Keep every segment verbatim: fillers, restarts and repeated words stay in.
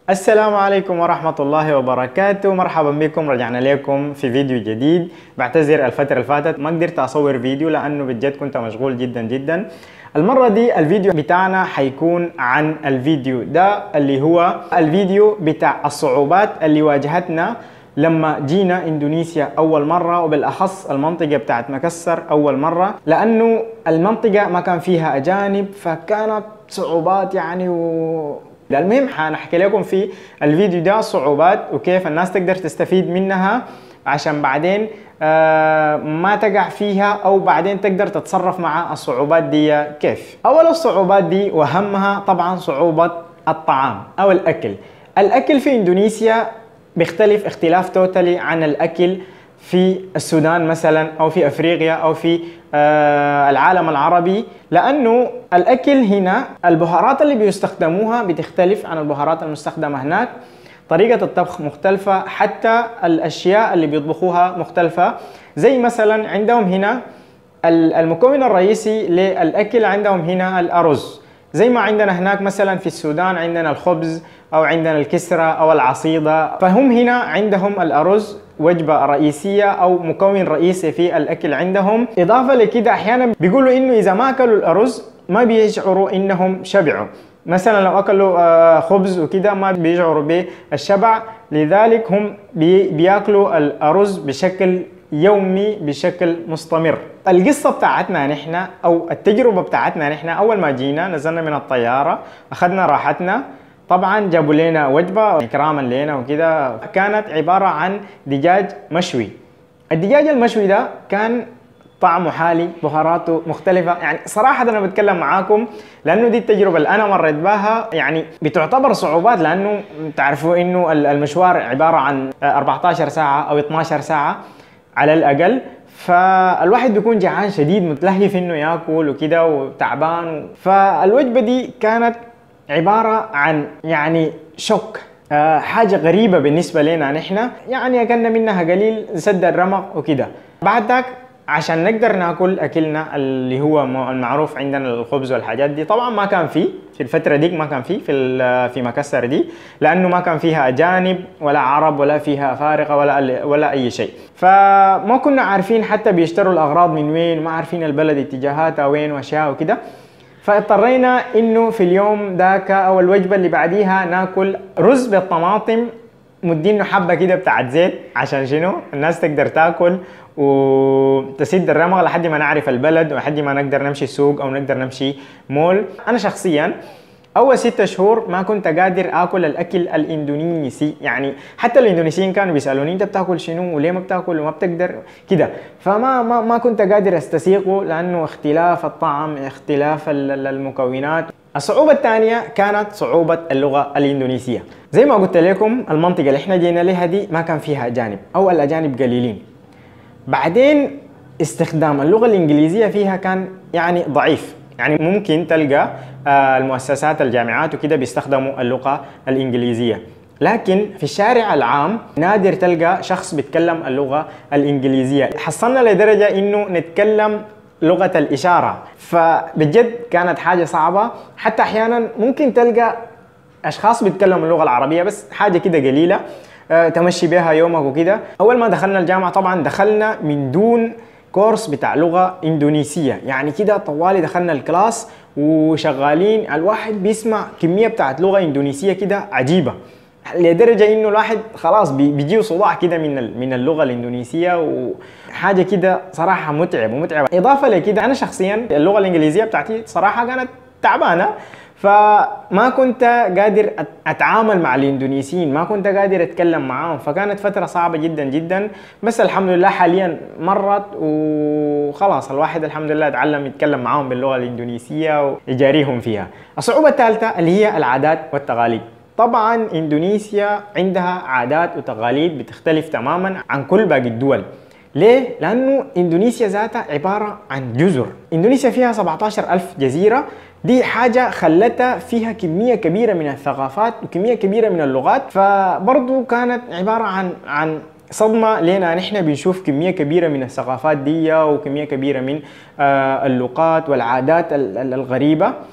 السلام عليكم ورحمة الله وبركاته. مرحبا بكم، رجعنا لكم في فيديو جديد. بعتذر الفترة اللي فاتت ما قدرت أصور فيديو لأنه بجد كنت مشغول جدا جدا. المرة دي الفيديو بتاعنا حيكون عن الفيديو ده اللي هو الفيديو بتاع الصعوبات اللي واجهتنا لما جينا اندونيسيا اول مره، وبالاخص المنطقه بتاعت مكسر اول مره، لانه المنطقه ما كان فيها اجانب فكانت صعوبات يعني و... المهم حنحكي لكم في الفيديو ده صعوبات وكيف الناس تقدر تستفيد منها عشان بعدين آه ما تقع فيها، او بعدين تقدر تتصرف مع الصعوبات دي كيف. اول الصعوبات دي واهمها طبعا صعوبة الطعام او الاكل. الاكل في اندونيسيا بيختلف اختلاف توتالي عن الاكل في السودان مثلا، او في افريقيا، او في آه العالم العربي، لانه الاكل هنا البهارات اللي بيستخدموها بتختلف عن البهارات المستخدمه هناك، طريقه الطبخ مختلفه، حتى الاشياء اللي بيطبخوها مختلفه. زي مثلا عندهم هنا المكون الرئيسي للاكل عندهم هنا الارز، زي ما عندنا هناك مثلا في السودان عندنا الخبز او عندنا الكسرة او العصيدة، فهم هنا عندهم الارز وجبة رئيسية او مكون رئيسي في الاكل عندهم. اضافة لكده احيانا بيقولوا انه اذا ما اكلوا الارز ما بيشعروا انهم شبعوا، مثلا لو اكلوا خبز وكده ما بيشعروا بالشبع، لذلك هم بياكلوا الارز بشكل يومي بشكل مستمر. القصة بتاعتنا نحن او التجربة بتاعتنا نحن اول ما جينا نزلنا من الطيارة اخذنا راحتنا، طبعا جابوا لنا وجبة اكراما لنا وكده، كانت عبارة عن دجاج مشوي. الدجاج المشوي ده كان طعمه حالي، بهاراته مختلفة، يعني صراحة أنا بتكلم معاكم لأنه دي التجربة اللي أنا مريت بها، يعني بتعتبر صعوبات لأنه تعرفوا إنه المشوار عبارة عن أربعة عشر ساعة أو اثني عشر ساعة على الأقل، فالواحد بيكون جعان شديد متلهف إنه ياكل وكده وتعبان. فالوجبة دي كانت عبارة عن يعني شوك، أه حاجة غريبة بالنسبة لنا نحن، يعني أكلنا منها قليل سد الرمق وكده. بعد ذاك عشان نقدر ناكل اكلنا اللي هو المعروف عندنا الخبز والحاجات دي، طبعا ما كان فيه في الفتره ديك، ما كان فيه في في مكسر دي، لانه ما كان فيها اجانب ولا عرب ولا فيها افارقه ولا ولا اي شيء، فما كنا عارفين حتى بيشتروا الاغراض من وين، وما عارفين البلد اتجاهاتها وين واشياء وكده. فاضطرينا انه في اليوم ذاك او الوجبه اللي بعديها ناكل رز بالطماطم مدينه حبه كده بتاعت زيت، عشان شنو الناس تقدر تاكل وتسد الرمق لحد ما نعرف البلد ولحد ما نقدر نمشي السوق او نقدر نمشي مول. انا شخصيا اول ستة شهور ما كنت قادر اكل الاكل الاندونيسي، يعني حتى الاندونيسيين كانوا بيسالوني انت بتاكل شنو وليه ما بتاكل وما بتقدر كده، فما ما ما كنت قادر استسيغه لانه اختلاف الطعم، اختلاف المكونات. الصعوبة الثانية كانت صعوبة اللغة الإندونيسية. زي ما قلت لكم المنطقة اللي احنا جينا لها دي ما كان فيها أجانب أو الأجانب قليلين. بعدين استخدام اللغة الإنجليزية فيها كان يعني ضعيف، يعني ممكن تلقى المؤسسات الجامعات وكده بيستخدموا اللغة الإنجليزية، لكن في الشارع العام نادر تلقى شخص بيتكلم اللغة الإنجليزية. حصلنا لدرجة إنه نتكلم لغة الإشارة، فبجد كانت حاجة صعبة. حتى أحيانا ممكن تلقى أشخاص بيتكلموا اللغة العربية بس حاجة كده قليلة أه تمشي بها يومك وكده. أول ما دخلنا الجامعة طبعا دخلنا من دون كورس بتاع لغة إندونيسية، يعني كده طوالي دخلنا الكلاس وشغالين الواحد بيسمع كمية بتاعت لغة إندونيسية كده عجيبة، لدرجة انه الواحد خلاص بيجيه صداع كده من من اللغة الإندونيسية، وحاجة كده صراحة متعب ومتعبة. إضافة لكده أنا شخصيا اللغة الإنجليزية بتاعتي صراحة كانت تعبانة، فما كنت قادر أتعامل مع الإندونيسيين، ما كنت قادر أتكلم معاهم، فكانت فترة صعبة جدا جدا. بس الحمد لله حاليا مرت وخلاص الواحد الحمد لله اتعلم يتكلم معاهم باللغة الإندونيسية ويجاريهم فيها. الصعوبة الثالثة اللي هي العادات والتقاليد. طبعا اندونيسيا عندها عادات وتقاليد بتختلف تماما عن كل باقي الدول. ليه؟ لانه اندونيسيا ذاتها عبارة عن جزر، اندونيسيا فيها سبعة عشر ألف جزيرة، دي حاجة خلتها فيها كمية كبيرة من الثقافات وكمية كبيرة من اللغات، فبرضو كانت عبارة عن عن صدمة لنا نحن بنشوف كمية كبيرة من الثقافات دي وكمية كبيرة من اللغات والعادات الغريبة.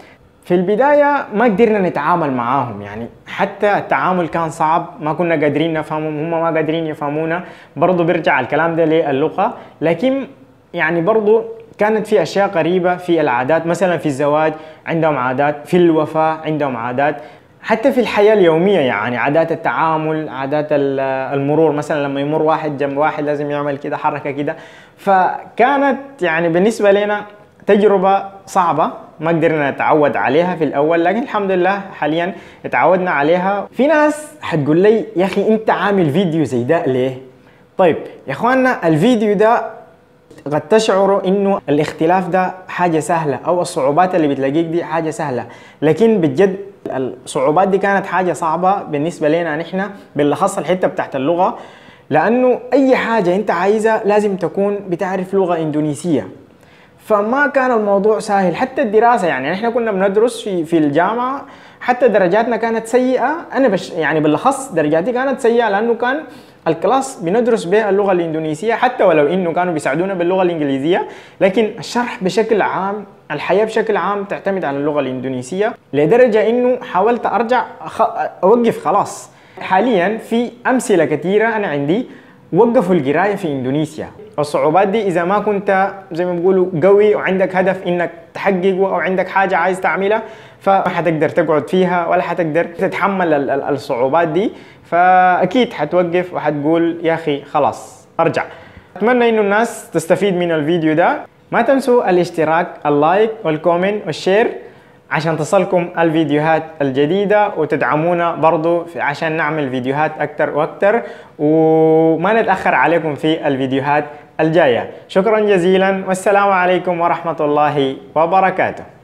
في البداية ما قدرنا نتعامل معاهم، يعني حتى التعامل كان صعب، ما كنا قادرين نفهمهم، هم ما قادرين يفهمونا. برضو بيرجع الكلام ده للغة، لكن يعني برضو كانت في أشياء قريبة في العادات. مثلا في الزواج عندهم عادات، في الوفاة عندهم عادات، حتى في الحياة اليومية يعني عادات التعامل، عادات المرور. مثلا لما يمر واحد جنب واحد لازم يعمل كده حركة كده. فكانت يعني بالنسبة لنا تجربة صعبة، ما قدرنا نتعود عليها في الأول، لكن الحمد لله حاليا اتعودنا عليها. في ناس حتقول لي يا أخي أنت عامل فيديو زي ده ليه؟ طيب يا إخواننا، الفيديو ده قد تشعروا إنه الاختلاف ده حاجة سهلة، أو الصعوبات اللي بتلاقيك دي حاجة سهلة، لكن بجد الصعوبات دي كانت حاجة صعبة بالنسبة لنا نحن، بالأخص الحتة بتاعت اللغة. لأنه أي حاجة أنت عايزها لازم تكون بتعرف لغة إندونيسية، فما كان الموضوع سهل. حتى الدراسة يعني نحن كنا بندرس في في الجامعة، حتى درجاتنا كانت سيئة. أنا بش يعني بالأخص درجاتي كانت سيئة، لأنه كان الكلاس بندرس به اللغة الإندونيسية، حتى ولو إنه كانوا بيساعدونا باللغة الإنجليزية، لكن الشرح بشكل عام، الحياة بشكل عام تعتمد على اللغة الإندونيسية، لدرجة إنه حاولت أرجع أوقف خلاص. حاليا في أمثلة كثيرة أنا عندي وقفوا القراية في إندونيسيا. الصعوبات دي إذا ما كنت زي ما بيقولوا قوي وعندك هدف إنك تحققه، أو عندك حاجة عايز تعملها، فما حتقدر تقعد فيها ولا حتقدر تتحمل الصعوبات دي. فأكيد حتوقف وحتقول يا أخي خلاص أرجع. أتمنى إنه الناس تستفيد من الفيديو ده. ما تنسوا الاشتراك، اللايك والكومنت والشير عشان تصلكم الفيديوهات الجديدة، وتدعمونا برضو عشان نعمل فيديوهات أكتر وأكتر، وما نتأخر عليكم في الفيديوهات الجاية. شكرا جزيلا، والسلام عليكم ورحمة الله وبركاته.